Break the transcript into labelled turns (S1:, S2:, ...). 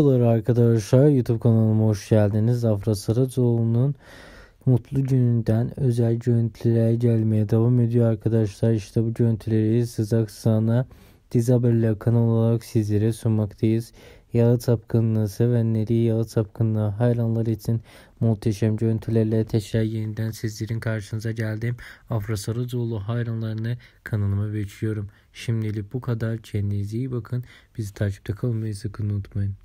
S1: Merhabalar arkadaşlar, YouTube kanalıma hoş geldiniz. Afra Saracoğlu'nun mutlu gününden özel görüntüler gelmeye devam ediyor arkadaşlar. İşte bu görüntüleri sıcak sana Dizi Haberler kanalı olarak sizlere sunmaktayız. Yalı Çapkınlığı sevenleri, Yalı Çapkınlığı hayranları için muhteşem görüntülerle tekrar yeniden sizlerin karşınıza geldim. Afra Saracoğlu hayranlarını kanalıma bekliyorum. Şimdilik bu kadar. Kendinize iyi bakın. Bizi takipte kalmayı sakın unutmayın.